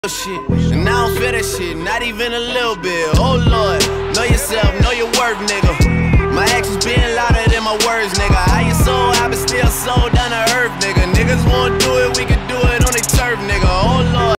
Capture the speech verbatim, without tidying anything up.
shit, and I don't feel that shit, not even a little bit. Hold on.